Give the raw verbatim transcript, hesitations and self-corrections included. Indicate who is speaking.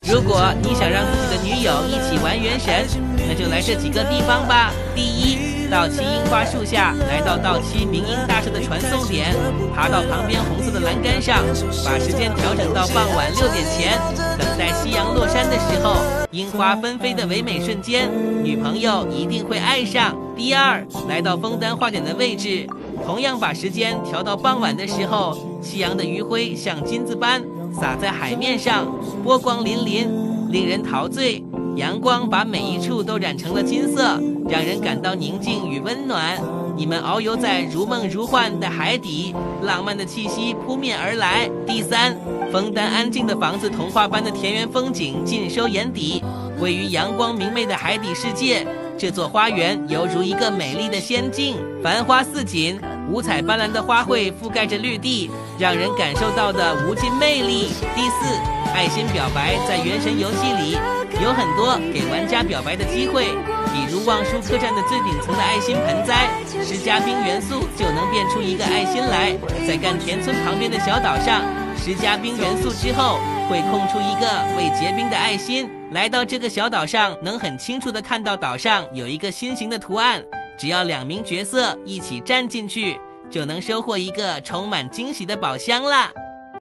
Speaker 1: 如果你想让自己的女友一起玩原神，那就来这几个地方吧。第一，到期樱花树下，来到到期明英大社的传送点，爬到旁边红色的栏杆上，把时间调整到傍晚六点前，等待夕阳落山的时候，樱花纷飞的唯美瞬间，女朋友一定会爱上。第二，来到枫丹花点的位置，同样把时间调到傍晚的时候，夕阳的余晖像金子般洒在海面上，波光粼粼，令人陶醉。阳光把每一处都染成了金色，让人感到宁静与温暖。你们遨游在如梦如幻的海底，浪漫的气息扑面而来。第三，枫丹安静的房子，童话般的田园风景尽收眼底。位于阳光明媚的海底世界，这座花园犹如一个美丽的仙境，繁花似锦，五彩斑斓的花卉覆盖着绿地，让人感受到的无尽魅力。第四，爱心表白在原神游戏里有很多给玩家表白的机会，比如望舒客栈的最顶层的爱心盆栽，施加冰元素就能变出一个爱心来。在干田村旁边的小岛上，施加冰元素之后会空出一个未结冰的爱心。来到这个小岛上，能很清楚地看到岛上有一个心形的图案，只要两名角色一起站进去，就能收获一个充满惊喜的宝箱啦。